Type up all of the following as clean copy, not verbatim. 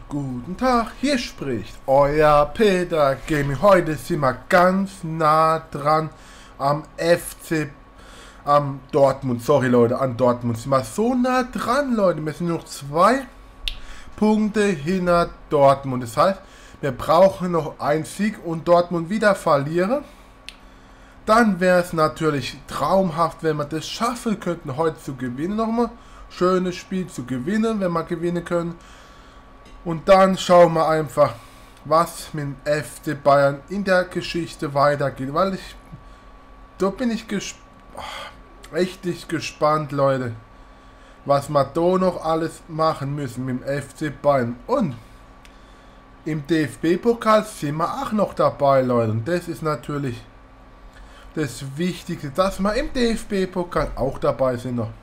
Guten Tag, hier spricht euer Peter Gaming. Heute sind wir ganz nah dran am FC, am Dortmund. Sorry Leute, an Dortmund sind wir so nah dran, Leute. Wir sind noch 2 Punkte hinter Dortmund. Das heißt, wir brauchen noch einen Sieg und Dortmund wieder verlieren. Dann wäre es natürlich traumhaft, wenn wir das schaffen könnten, heute zu gewinnen nochmal. Schönes Spiel zu gewinnen, wenn wir gewinnen können. Und dann schauen wir einfach, was mit dem FC Bayern in der Geschichte weitergeht. Weil da bin ich richtig gespannt, Leute. Was wir da noch alles machen müssen mit dem FC Bayern. Und im DFB-Pokal sind wir auch noch dabei, Leute. Und das ist natürlich das Wichtigste, dass wir im DFB-Pokal auch dabei sind noch.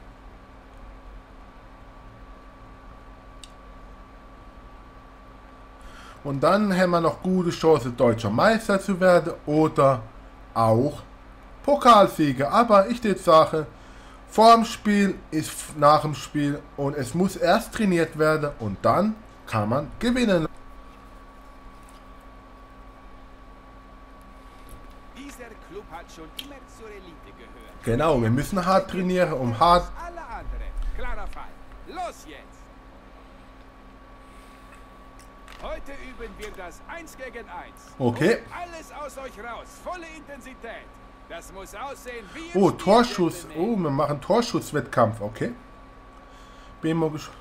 Und dann haben wir noch gute Chance, deutscher Meister zu werden oder auch Pokalsieger. Aber ich würde sagen, vor dem Spiel ist nach dem Spiel und es muss erst trainiert werden und dann kann man gewinnen. Dieser Club hat schon immer zur Elite gehört. Genau, wir müssen hart trainieren, um hart... Alle anderen. Klarer Fall. Los jetzt! Heute üben wir das 1 gegen 1. Okay. Alles aus euch raus. Volle Intensität. Das muss aussehen wie... Oh, Torschuss. Oh, wir machen Torschusswettkampf. Okay. Bin mal gespannt.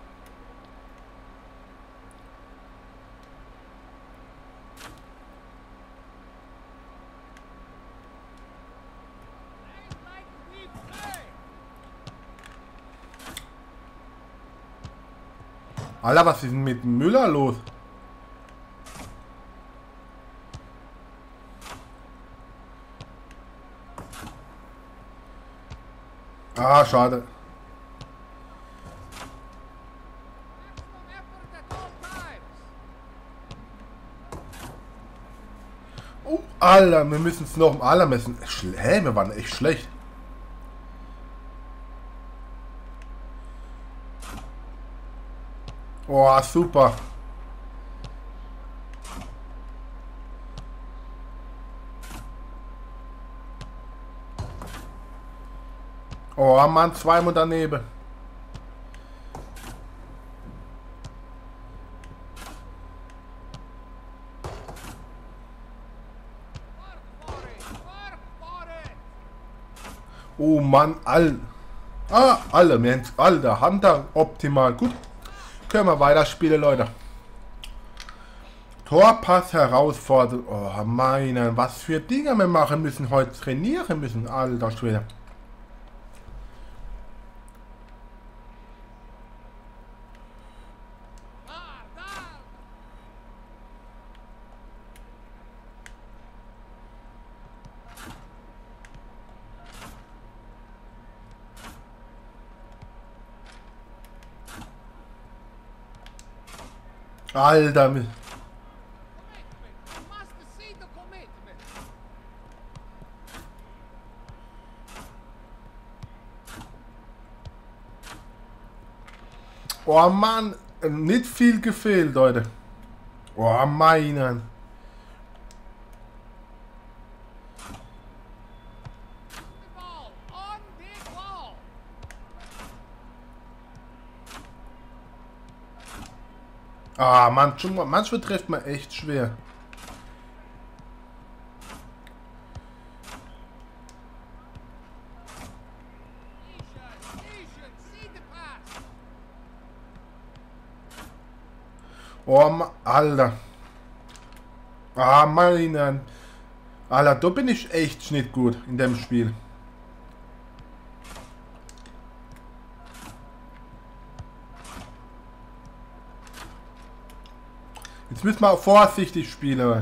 Alter, was ist denn mit Müller los? Ah, schade. Oh, Alter, wir müssen es noch im Aller messen. Hä, wir waren echt schlecht. Oh, super. Oh Mann, zweimal daneben. Oh Mann, alle, Mensch, Alter, Hunter, optimal, gut. Können wir weiterspielen, Leute. Torpass herausfordert. Oh, meine, was für Dinge wir machen müssen heute trainieren müssen, alter Schwede. Alter, oh Mann, nicht viel gefehlt, Leute. Oh meinen. Ah, Mann, manchmal trifft man echt schwer. Oh, Alter. Ah, meinen. Alter, da bin ich echt nicht gut in dem Spiel. Jetzt müssen wir vorsichtig spielen.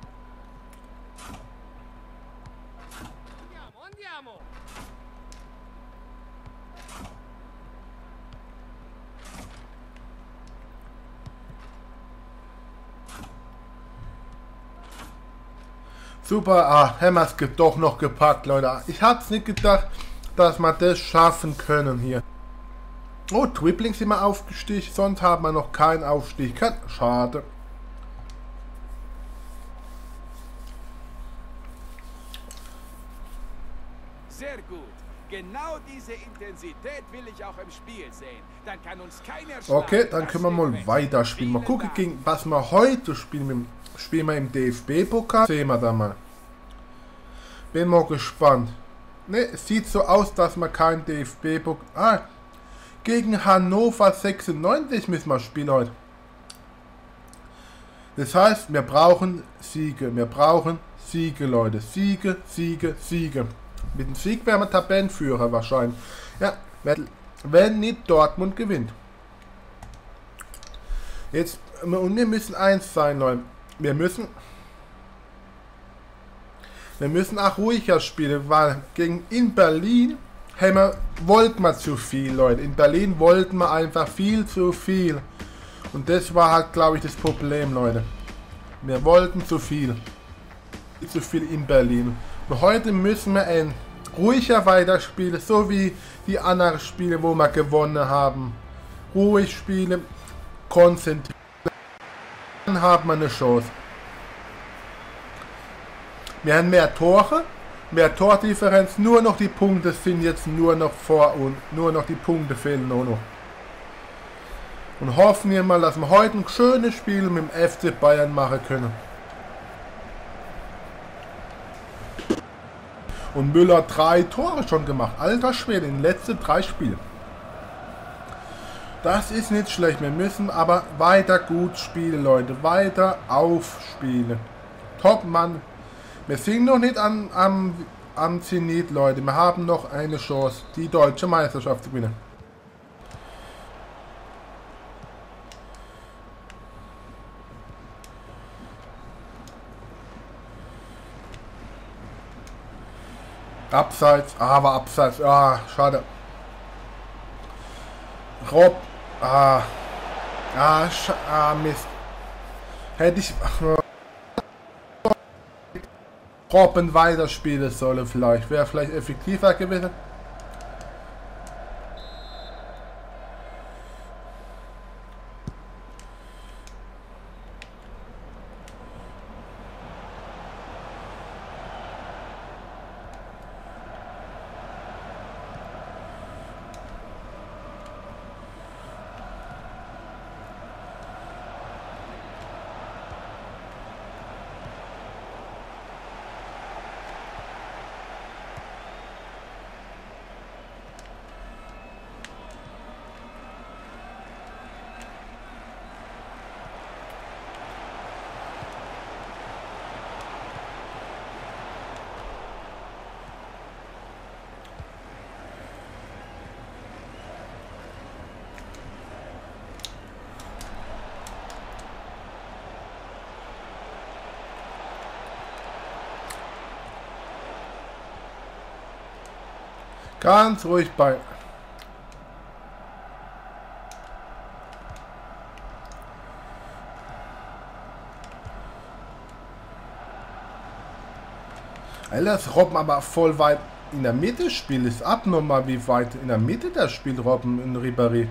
Super, haben wir es doch noch gepackt, Leute. Ich hab's nicht gedacht, dass wir das schaffen können hier. Oh, Tripling sind wir aufgestiegen, sonst haben wir noch keinen Aufstieg. Schade. Sehr gut. Genau diese Intensität will ich auch im Spiel sehen. Dann kann uns keiner schlagen. Okay, dann können wir mal weiterspielen. Mal gucken, gegen was wir heute spielen. Spielen wir im DFB-Pokal. Sehen wir da mal. Bin mal gespannt. Ne, es sieht so aus, dass wir kein DFB-Pokal... Ah, gegen Hannover 96 müssen wir spielen heute. Das heißt, wir brauchen Siege. Wir brauchen Siege, Leute. Siege, Siege, Siege. Mit dem Sieg wären wir Tabellenführer wahrscheinlich. Ja, wenn nicht Dortmund gewinnt. Jetzt, und wir müssen eins sein, Leute. Wir müssen auch ruhiger spielen, weil in Berlin wollten wir zu viel, Leute. In Berlin wollten wir einfach viel zu viel. Und das war halt, glaube ich, das Problem, Leute. Wir wollten zu viel. Zu viel in Berlin. Und heute müssen wir ruhiger weiterspielen, so wie die anderen Spiele, wo wir gewonnen haben. Ruhig spielen, konzentrieren. Dann haben wir eine Chance. Wir haben mehr Tore, mehr Tordifferenz, nur noch die Punkte sind jetzt nur noch vor uns. Nur noch die Punkte fehlen nur noch. Und hoffen wir mal, dass wir heute ein schönes Spiel mit dem FC Bayern machen können. Und Müller 3 Tore schon gemacht. Alter Schwede, in den letzten 3 Spielen. Das ist nicht schlecht. Wir müssen aber weiter gut spielen, Leute. Weiter aufspielen. Top, Mann. Wir sind noch nicht am Zenit, Leute. Wir haben noch eine Chance, die deutsche Meisterschaft zu gewinnen. Abseits, aber abseits, schade. Rob, Mist. Hätte ich Robben weiterspielen sollen vielleicht. Wäre vielleicht effektiver gewesen. Ganz ruhig bei. Alter, das Robben aber voll weit in der Mitte spielt. Ist abnormal, wie weit in der Mitte das spielt Robben in Ribéry.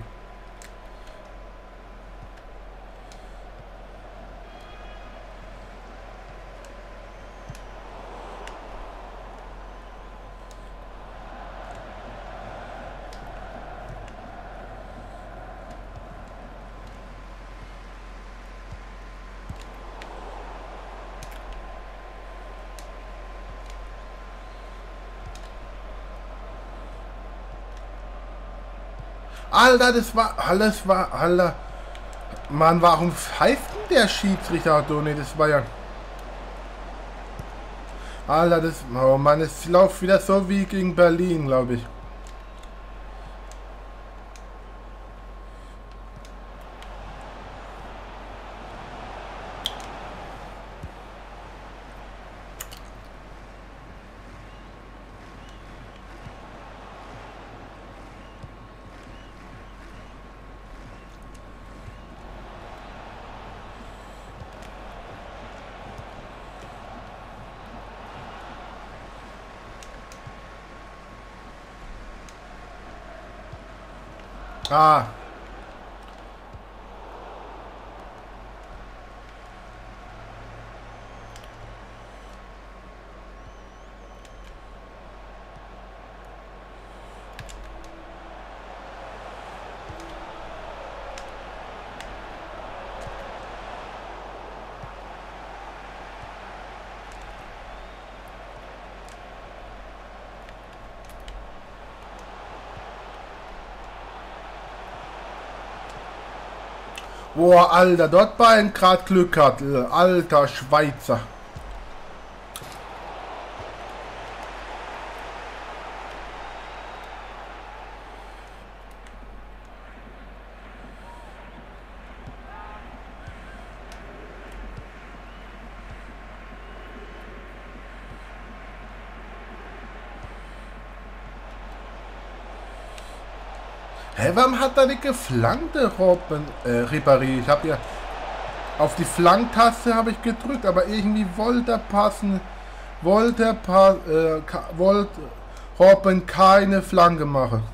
Alter, Alter. Mann, warum pfeift denn der Schiedsrichter doch nicht? Das war ja... Alter, oh Mann, es läuft wieder so wie gegen Berlin, glaube ich. Ah. Boah, Alter, dort Bayern gerade Glück hat. Alter Schweizer. Hä, warum hat er nicht geflankt, der Ribéry? Ich habe ja auf die Flanktaste habe ich gedrückt, aber irgendwie wollte er passen, wollte Robben keine Flanke machen.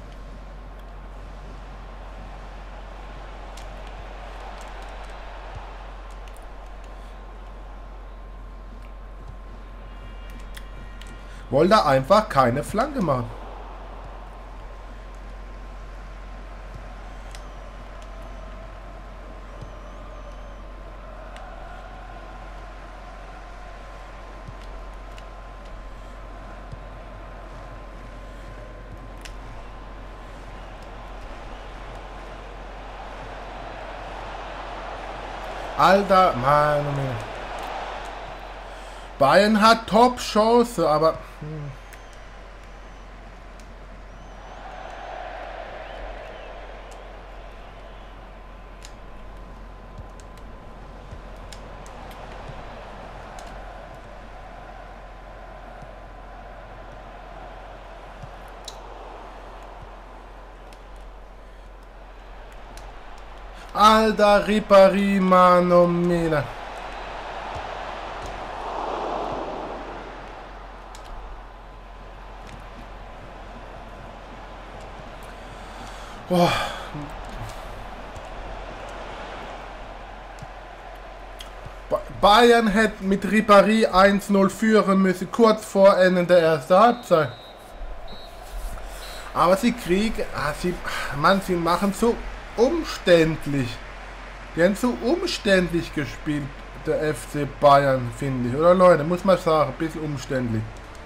Wollte er einfach keine Flanke machen. Alter, Mann. Bayern hat Top-Chance, aber... Alter, Ribéry, Mano mia. Oh. Bayern hätte mit Ribéry 1-0 führen müssen, kurz vor Ende der ersten Halbzeit. Aber sie kriegen, sie machen so umständlich. Die haben so umständlich gespielt, der FC Bayern, finde ich. Oder Leute, muss man sagen, ein bisschen umständlich.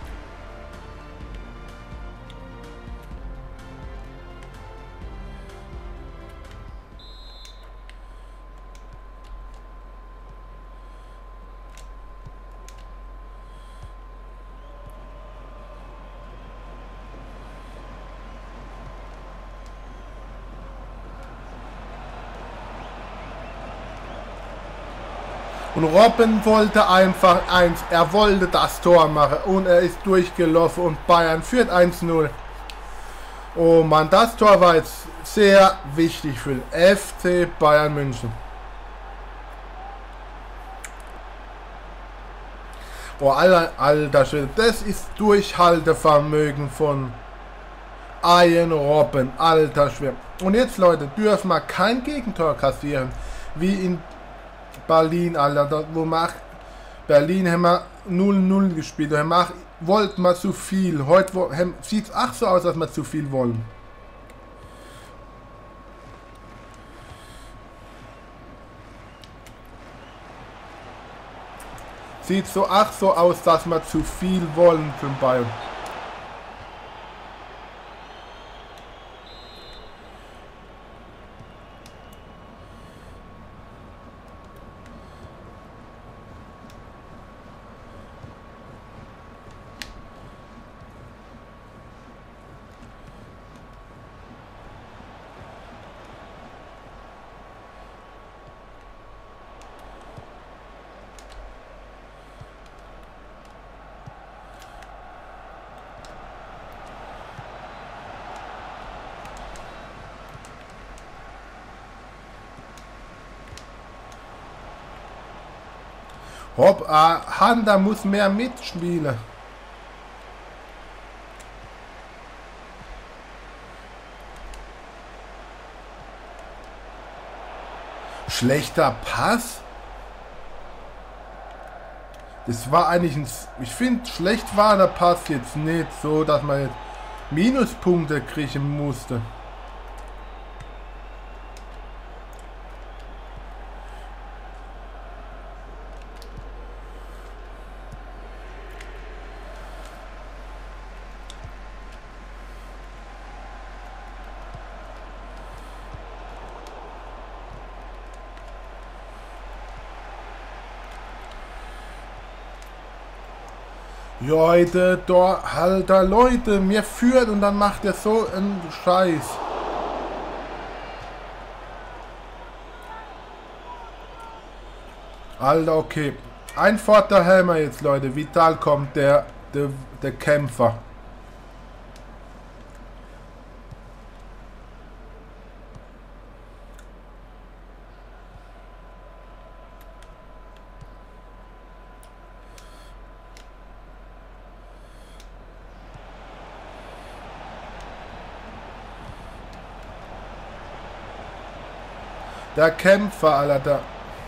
Und Robben wollte einfach er wollte das Tor machen und er ist durchgelaufen und Bayern führt 1-0. Oh Mann, das Tor war jetzt sehr wichtig für den FC Bayern München. Oh, alter Schwede, das ist Durchhaltevermögen von Arjen Robben, alter Schwede. Und jetzt, Leute, dürfen wir kein Gegentor kassieren, wie in Berlin, Alter, Berlin haben wir 0-0 gespielt, wollten wir zu viel. Heute sieht es auch so aus, dass wir zu viel wollen. Sieht so aus, dass wir zu viel wollen zum Bayern. Handa muss mehr mitspielen. Schlechter Pass? Das war eigentlich ein... Ich finde, schlecht war der Pass jetzt nicht so, dass man jetzt Minuspunkte kriegen musste. Leute, da, Alter, Leute, mir führt und dann macht er so einen Scheiß. Alter, okay. Ein Vorteil haben wir jetzt, Leute. Vital kommt, der Kämpfer. Der Kämpfer, Alter.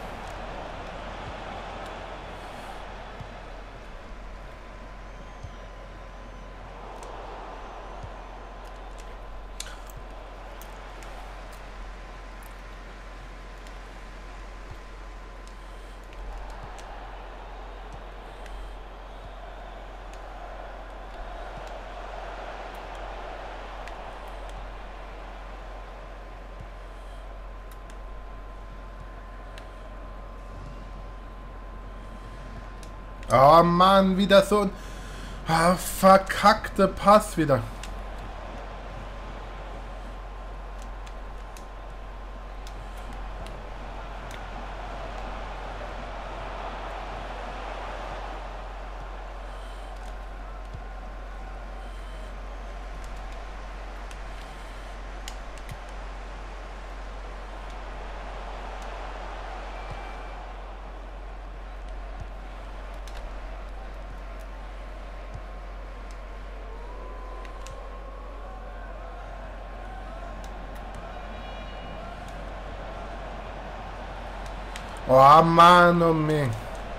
Oh Mann, wieder so ein verkackter Pass wieder. Oh Mann, oh Mann.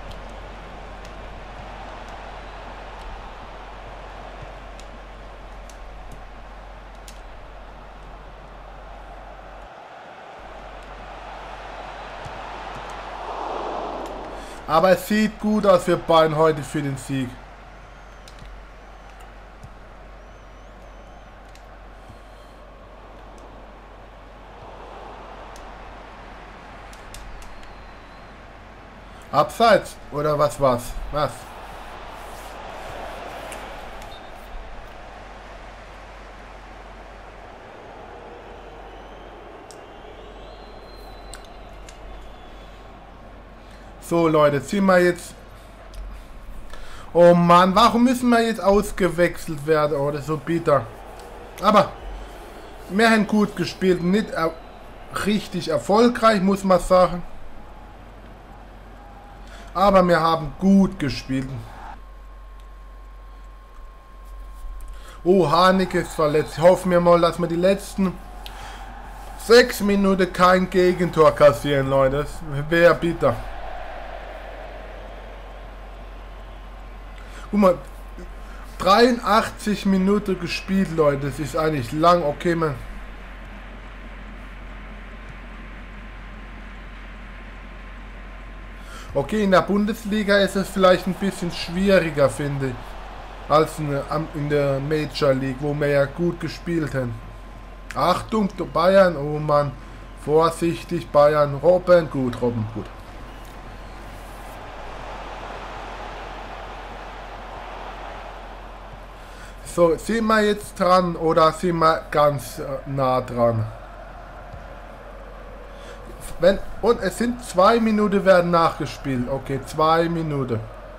Aber es sieht gut aus für Bayern heute für den Sieg. Abseits oder was war's? Was? So Leute, sind wir jetzt... Oh Mann, warum müssen wir jetzt ausgewechselt werden? Oh, das ist so bitter. Aber wir haben gut gespielt, nicht richtig erfolgreich, muss man sagen. Aber wir haben gut gespielt. Oh, Harnik ist verletzt. Hoffen wir mal, dass wir die letzten 6 Minuten kein Gegentor kassieren, Leute. Das wäre bitter. Guck mal, 83 Minuten gespielt, Leute. Das ist eigentlich lang. Okay, man. Okay, in der Bundesliga ist es vielleicht ein bisschen schwieriger, finde ich, als in der Major League, wo wir ja gut gespielt haben. Achtung, Bayern, oh Mann, vorsichtig, Bayern, Robben, gut. So, sind wir jetzt dran oder sind wir ganz nah dran? Und es sind 2 Minuten werden nachgespielt. Okay, 2 Minuten.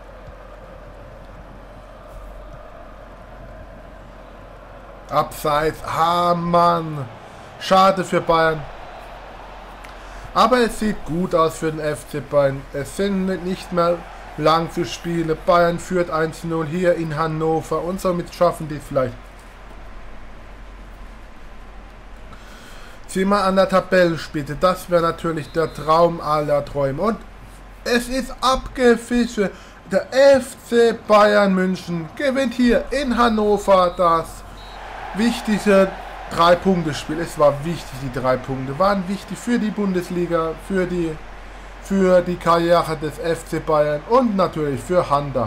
Abseits. Ah, Mann. Schade für Bayern. Aber es sieht gut aus für den FC Bayern. Es sind nicht mehr lang zu spielen. Bayern führt 1-0 hier in Hannover. Und somit schaffen die es vielleicht. Sind wir an der Tabellenspitze. Das wäre natürlich der Traum aller Träume. Und es ist abgefischt. Der FC Bayern München gewinnt hier in Hannover das wichtige 3-Punkte-Spiel. Es war wichtig, die 3 Punkte waren wichtig für die Bundesliga, für die Karriere des FC Bayern und natürlich für Handa.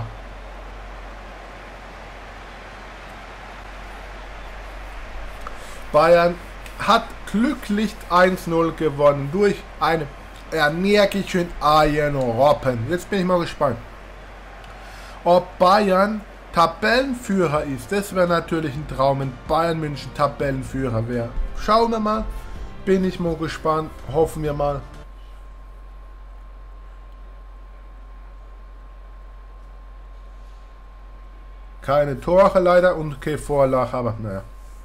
Bayern hat glücklich 1-0 gewonnen durch einen energischen Arjen Robben. Jetzt bin ich mal gespannt, ob Bayern Tabellenführer ist. Das wäre natürlich ein Traum, wenn Bayern München Tabellenführer wäre. Schauen wir mal. Bin ich mal gespannt. Hoffen wir mal. Keine Tore leider und keine Vorlage, aber naja.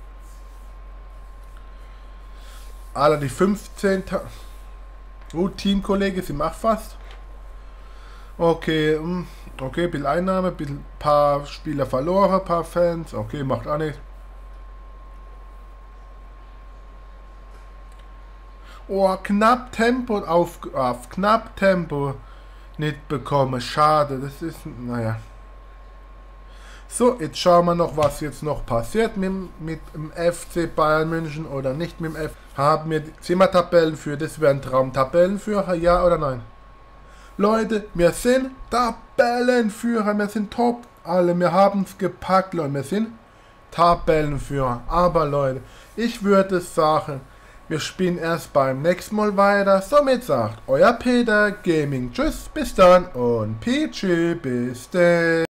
Alle die 15. Teamkollege, sie macht fast. Okay, okay, bisschen Einnahme, bisschen paar Spieler verloren, paar Fans. Okay, macht auch nicht. Oh, knapp Tempo auf knapp Tempo nicht bekommen. Schade, das ist, naja. So, jetzt schauen wir noch, was jetzt noch passiert mit dem FC Bayern München oder nicht mit dem FC. Haben wir Zimmertabellenführer, das wäre ein Traum. Tabellenführer, ja oder nein? Leute, wir sind Tabellenführer, wir sind top, alle, wir haben es gepackt, Leute, wir sind Tabellenführer. Aber Leute, ich würde sagen, wir spielen erst beim nächsten Mal weiter. Somit sagt euer Peter Gaming, tschüss, bis dann und Peachy, bis dann.